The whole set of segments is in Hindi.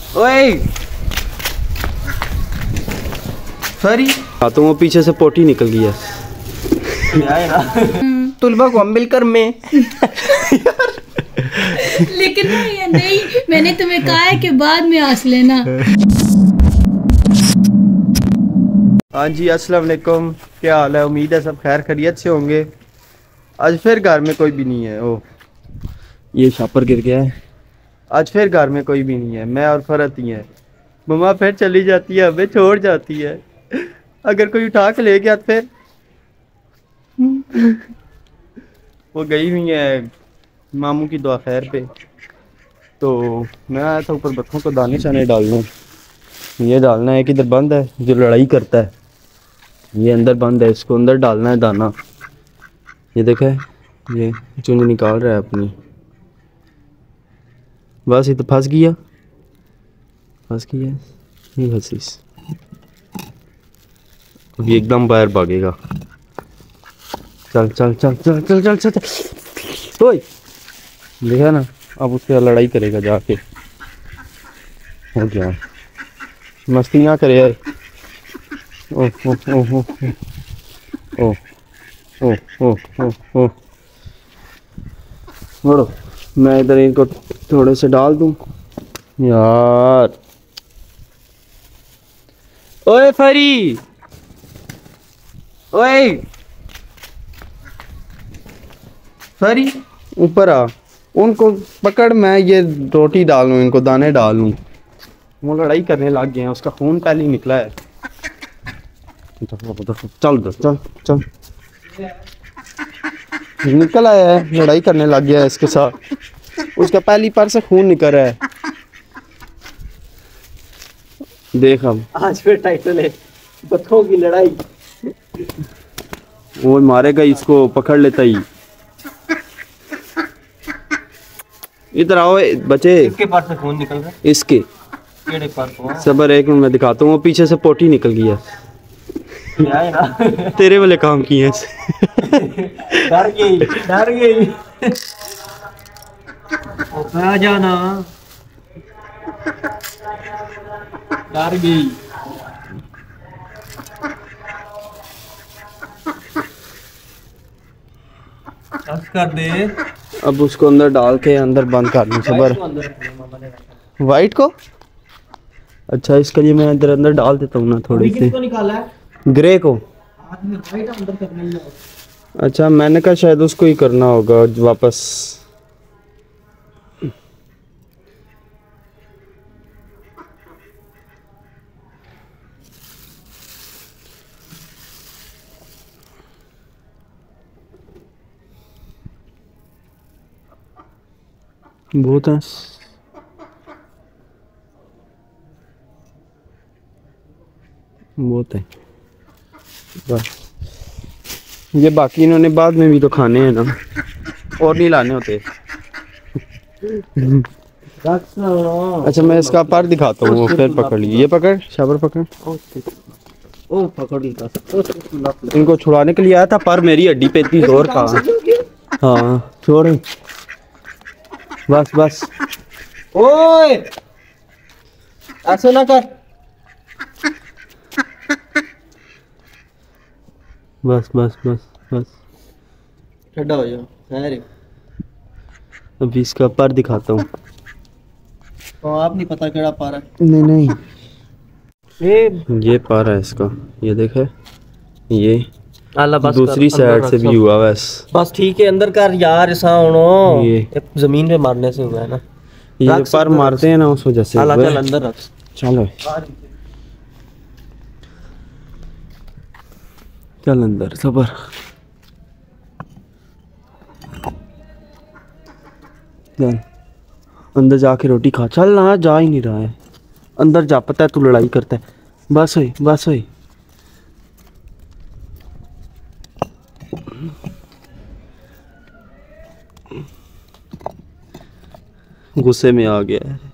ओए सॉरी तो वो पीछे से पोटी निकल गया तुलबा को मिलकर में लेकिन ये नहीं, मैंने तुम्हें कहा है कि बाद में हंस लेना। हाँ जी, अस्सलाम वालेकुम, क्या हाल है? उम्मीद है सब खैर खैरियत से होंगे। आज फिर घर में कोई भी नहीं है। ओ ये शापर गिर गया है। आज फिर घर में कोई भी नहीं है, मैं और फरत ही है। मम्मा फिर चली जाती है, हमें छोड़ जाती है। अगर कोई उठा के ले गया तो फिर वो गई हुई है मामू की दुआ खैर पे। तो मैं आया था ऊपर बच्चों को दाने शाने डालने। ये डालना है कि इधर बंद है जो लड़ाई करता है, ये अंदर बंद है, इसको अंदर डालना है दाना। ये देखे ये चुनी निकाल रहा है अपनी। बस ये तो फंस गया ये हसीस। अभी एकदम बाहर भागेगा। चल चल चल चल चल चल चल चल। ओए देखा ना, अब उससे लड़ाई करेगा जाके। हो गया, मस्ती ना करे यार। ओ ओ ओ ओ ओ ओ ओ ओ ओ। छोड़ो, मैं इधर इनको थोड़े से डाल दूं यार। ओए फरी, ओए फरी ऊपर आ, उनको पकड़, मैं ये रोटी डालूं, इनको दाने डालूं। वो लड़ाई करने लग गए हैं, उसका खून पहले ही निकला है। चल चल चल, निकल आया है, लड़ाई करने लग गया है इसके साथ। उसका पहली पर से खून निकल रहा है। देख अब आज फिर टाइटल है बत्तखों की लड़ाई। वो मारेगा इसको, पकड़ लेता ही। इधर आओ बच्चे। इसके पास से खून निकल रहा है। इसके सबर एक मिनट, मैं दिखाता हूँ। वो पीछे से पोटी निकल गया। तेरे वाले काम किए हैं। डर गई आ जाना, डर गई। कर दे। अब उसको अंदर डाल के अंदर बंद कर दूं। सबर वाइट को, अच्छा इसके लिए मैं इधर अंदर डाल देता हूँ ना थोड़ी सी। निकाला है ग्रे को। अंदर करने में। अच्छा मैंने कहा शायद उसको ही करना होगा वापस। बहुत है, बहुत है बस। ये बाकी इन्होंने बाद में भी तो खाने हैं ना, और नहीं लाने होते। अच्छा मैं इसका पर दिखाता हूँ, फिर पकड़ ली। ये पकड़, शाबर पकड़। ओ पकड़ लिया। इनको छुड़ाने के लिए आया था, पर मेरी हड्डी पे इतनी जोर का। हाँ छोड़, बस बस। ओए ऐसे ना कर। बस बस बस बस, ठंडा हो जाओ। खैर अभी इसका पर दिखाता हूँ। तो आप नहीं पता केड़ा पारा है। नहीं नहीं, ये पारा है इसका, ये देखे। ये बस दूसरी साइड से भी हुआ बस ठीक है। अंदर कर यार, ऐसा होनो ये जमीन पे मारने से हुआ है ना। ये पर मारते हैं ना उस वजह से। चल अंदर रख। चलो चल अंदर। सबर चल अंदर जाके रोटी खा। चल ना, जा ही नहीं रहा है अंदर जा। पता है तू लड़ाई करता है। बस हुई बस हुई। गुस्से में आ गया है,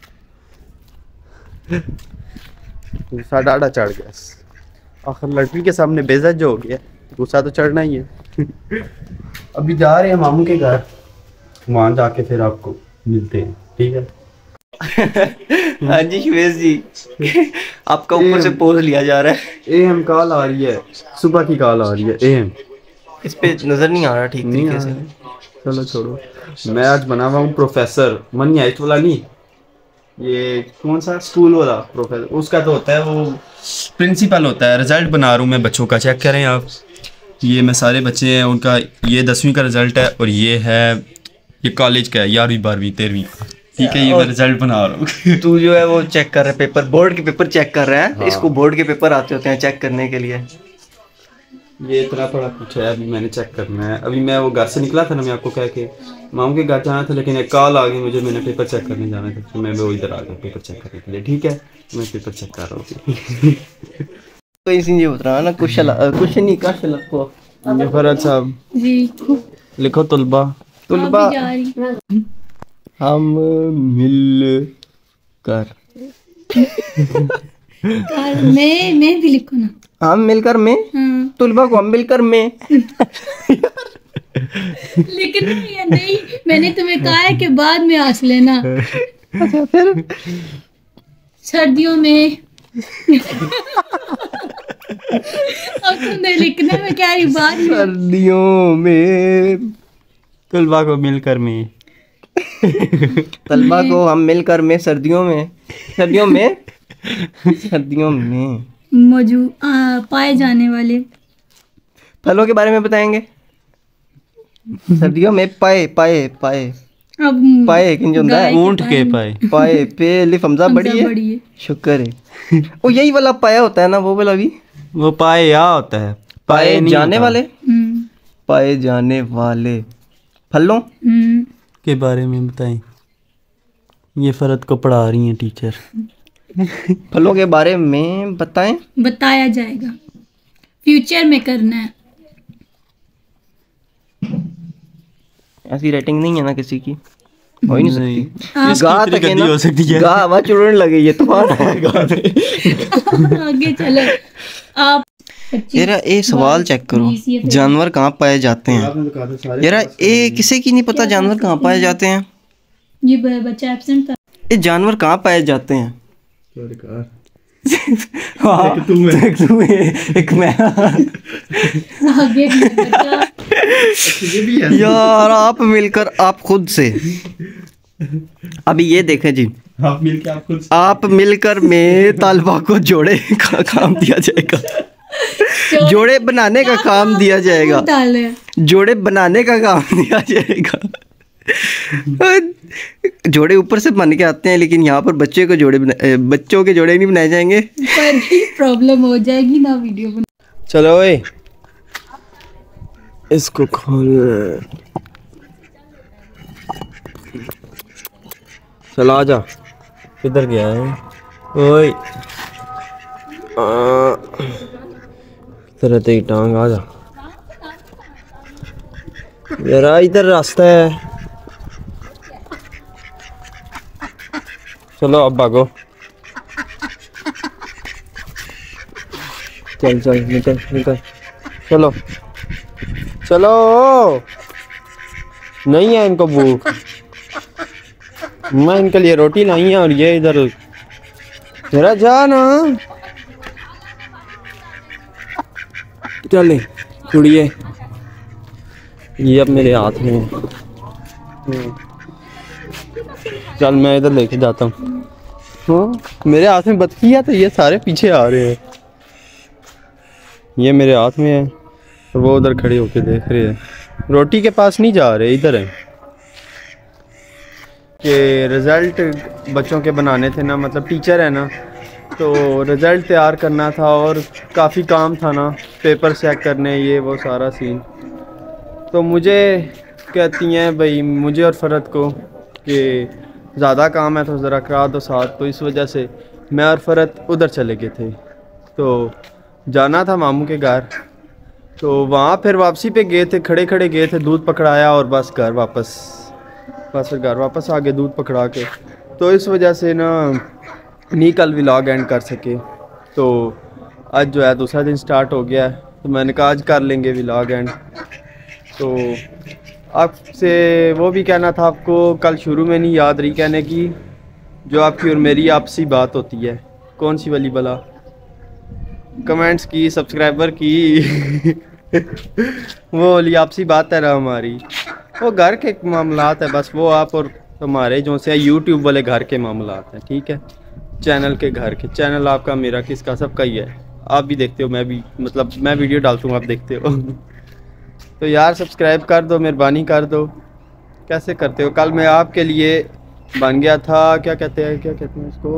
गुस्सा डाढ़ा चढ़ गया। आखिर लड़की के सामने बेइज्जत जो हो गया, गुस्सा तो चढ़ना ही है। अभी जा रहे हैं मामू के घर, वहां जाके फिर आपको मिलते हैं, ठीक है। हाँ जी शिवेश जी, आपका ऊपर से पोज लिया जा रहा है। AM कॉल आ रही है, सुबह की कॉल आ रही है AM। इस पे नजर नहीं आ रहा ठीक नहीं तरीके आ से। रहा है। चलो छोड़ो, मैं आज बना हुआ हूँ प्रोफेसर। मनी हाइस्ट वाला नहीं, ये कौन सा स्कूल वाला प्रोफेसर, उसका तो होता है वो प्रिंसिपल होता है। रिजल्ट बना रहा हूँ मैं बच्चों का, चेक करें आप। ये मैं सारे बच्चे हैं उनका, ये 10वीं का रिजल्ट है और ये है, ये कॉलेज का है 11वीं 12वीं 13वीं। ठीक है, ये मैं रिजल्ट बना रहा हूँ। तू जो है वो चेक कर रहा है पेपर, बोर्ड के पेपर चेक कर रहा है। इसको बोर्ड के पेपर आते होते हैं चेक करने के लिए। ये इतना बड़ा कुछ है, अभी मैंने चेक करना है। अभी मैं वो घर से निकला था ना, मैं आपको कह के मामू के घर जाना था, लेकिन एक कॉल आ गई मुझे, मैंने पेपर चेक करने जाना था, तो मैं वो इधर आ गया पेपर चेक करने के लिए। ठीक है, मैं पेपर चेक कर रहा हूँ। तो इसी ये उतरा ना कुछ नहीं का को ये फरहत साहब जी लिखो तुलबा। तुलबा अभी जा रही। हम मिल कर, मैं भी लिखूँ ना। हम मिलकर में, हाँ। तुलबा को हम मिलकर में। लेकिन ये नहीं, मैंने तुम्हें कहा है कि बाद में हंस लेना। अच्छा फिर सर्दियों में। अब तुमने लिखने में क्या रही बात में। सर्दियों में, तुलबा को मिलकर में, तलबा को हम मिलकर में, सर्दियों में, सर्दियों में, सर्दियों में पाए जाने वाले फलों के बारे में बताएंगे। सर्दियों में पाए पाए पाए अब पाए किंज होता है, ऊंट के पाए। पाए पे लिफ हमजा बड़ी है, शुक्र है। वो यही वाला पाया होता है ना, वो वाला भी वो पाए या होता है, पाए नहीं जाने होता। वाले, पाए जाने वाले फलों के बारे में बताएं। ये फरहत को पढ़ा रही हैं टीचर। फलों के बारे में बताएं। बताया जाएगा, फ्यूचर में करना है। ऐसी रेटिंग नहीं है ना किसी की, हो ही नहीं सकती। आप गा कितनी तक है गंदी ना, हो सकती है। गा हवा चुड़ने लगे, ये तूफान आएगा। आगे चलो आप। यार ये सवाल चेक करो, जानवर कहाँ पाए जाते हैं। यार ये किसी की नहीं पता जानवर कहाँ पाए जाते हैं। ये बच्चा एब्सेंट था। ये जानवर कहाँ पाए जाते हैं। हाँ, एक मैं आगे बच्चा। यार आप मिलकर, आप खुद से अभी ये देखें जी, आप मिलकर आप खुद आप मिलकर में तालबा को जोड़े का काम दिया जाएगा, जोड़े बनाने का काम दिया जाएगा, जोड़े बनाने का काम दिया जाएगा। जोड़े ऊपर से बन के आते हैं, लेकिन यहाँ पर बच्चों के जोड़े नहीं बनाए जाएंगे। पर प्रॉब्लम हो जाएगी ना वीडियो बना। चलो ओए, इसको खोल, चला जा। किधर गया है ओए, तरह तेरी टांग आ जा जरा, इधर रास्ता है। चलो अब भागो, चल चल निकल निकल, चलो चलो। नहीं है इनको भूख, मैं इनके लिए रोटी लाई है और ये इधर जरा जा ना। चले कुड़िए, ये अब मेरे हाथ में है। चल मैं इधर लेके जाता हूँ। हाँ मेरे हाथ में बतखी है, तो ये सारे पीछे आ रहे हैं। ये मेरे हाथ में है और वो उधर खड़े होके देख रहे हैं। रोटी के पास नहीं जा रहे, इधर है। कि रिज़ल्ट बच्चों के बनाने थे ना, मतलब टीचर है ना, तो रिज़ल्ट तैयार करना था और काफ़ी काम था ना, पेपर चेक करने, ये वो सारा सीन। तो मुझे कहती हैं भाई, मुझे और फ़रहत को, कि ज़्यादा काम है तो ज़रा करा दो साथ। तो इस वजह से मैं और फ़रहत उधर चले गए थे। तो जाना था मामू के घर, तो वहाँ फिर वापसी पे गए थे, खड़े खड़े गए थे, दूध पकड़ाया और बस घर वापस, बस फिर घर वापस आ गए दूध पकड़ा के। तो इस वजह से ना नहीं कल व्लॉग एंड कर सके। तो आज जो है दूसरा दिन स्टार्ट हो गया है, तो मैंने कहा आज कर लेंगे व्लॉग एंड। तो आपसे वो भी कहना था आपको, कल शुरू में नहीं याद रही कहने की, जो आपकी और मेरी आपसी बात होती है। कौन सी वाली भला? कमेंट्स की, सब्सक्राइबर की वो वाली आपसी बात है ना हमारी। वो घर के मामलात है बस, वो आप और हमारे जो से यूट्यूब वाले घर के मामलात हैं, ठीक है। चैनल के घर के, चैनल आपका मेरा किसका, सबका ही है। आप भी देखते हो, मैं भी, मतलब मैं वीडियो डालता हूँ आप देखते हो तो यार सब्सक्राइब कर दो, मेहरबानी कर दो। कैसे करते हो? कल मैं आपके लिए बन गया था, क्या कहते हैं इसको,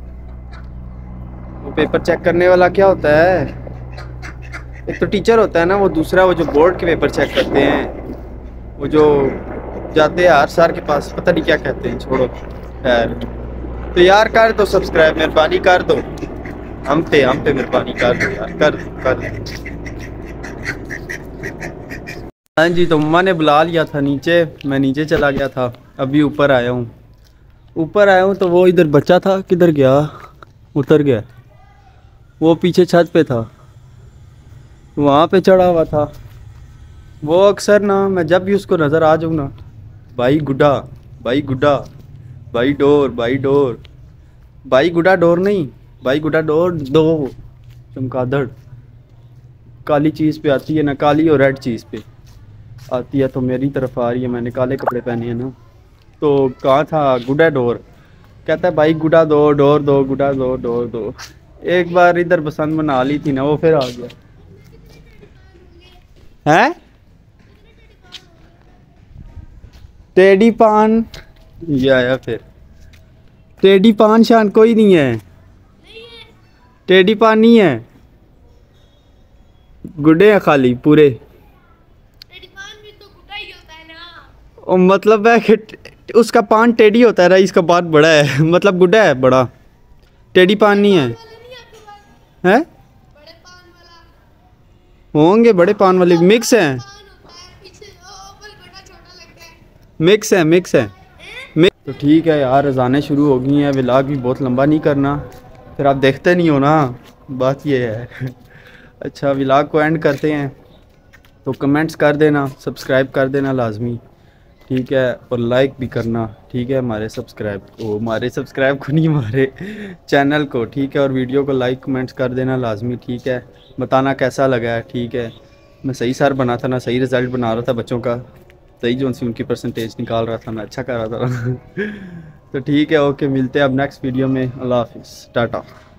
वो पेपर चेक करने वाला क्या होता है? एक तो टीचर होता है ना, वो दूसरा वो जो बोर्ड के पेपर चेक करते हैं, वो जो जाते हैं हर सर के पास, पता नहीं क्या कहते हैं, छोड़ो खैर। तो यार कर दो सब्सक्राइब, मेहरबानी कर दो, हम पे मेहरबानी कर दो यार, कर दो। हाँ जी, तो मम्मा ने बुला लिया था नीचे, मैं नीचे चला गया था, अभी ऊपर आया हूँ तो वो इधर बच्चा था, किधर गया? उतर गया। वो पीछे छत पे था, वहाँ पे चढ़ा हुआ था। वो अक्सर ना, मैं जब भी उसको नज़र आ जाऊँ ना, भाई गुड्डा, भाई गुड्डा, भाई डोर, भाई डोर, भाई गुड्डा डोर नहीं, भाई गुड्डा डोर दो, चमगादड़ काली चीज़ पे आती है ना, काली और रेड चीज़ पे आती है, तो मेरी तरफ आ रही है, मैंने काले कपड़े पहने हैं ना। तो कहा था गुड्डा डोर, कहता है भाई गुड्डा दो, डोर दो, गुड्डा दो, डोर दो। एक बार इधर बसंत बना ली थी ना, वो फिर आ गया है। टेडी पान ये आया फिर। टेडी पान शान कोई नहीं है, टेडी पान नहीं है, गुड्डे हैं खाली पूरे। टेडी पान भी तो गुड्डा ही होता है ना। और मतलब है कि उसका पान टेडी होता है ना, इसका पान बड़ा है मतलब गुड्डा है बड़ा, टेडी पान नहीं है। हैं? बड़े पान वाला होंगे बड़े पान वाले, मिक्स हैं, पान होता है, पीछे ओवल गुड्डा छोटा लगता है। मिक्स है। तो ठीक है यार, अजानें शुरू हो गई हैं, व्लॉग भी बहुत लंबा नहीं करना, फिर आप देखते नहीं हो ना, बात ये है अच्छा व्लॉग को एंड करते हैं, तो कमेंट्स कर देना, सब्सक्राइब कर देना लाजमी, ठीक है, और लाइक भी करना, ठीक है, हमारे सब्सक्राइब को नहीं, हमारे चैनल को, ठीक है, और वीडियो को लाइक कमेंट्स कर देना लाजमी, ठीक है। बताना कैसा लगा है, ठीक है। मैं सही सर बना था ना, सही रिज़ल्ट बना रहा था बच्चों का, सही जो सी उनकी परसेंटेज निकाल रहा था ना, अच्छा कर रहा था तो ठीक है, ओके, मिलते हैं अब नेक्स्ट वीडियो में। अल्लाह हाफिज़, टाटा।